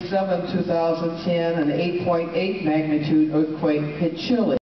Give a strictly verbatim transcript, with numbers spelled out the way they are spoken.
seventh, two thousand ten, an eight point eight magnitude earthquake hit Chile.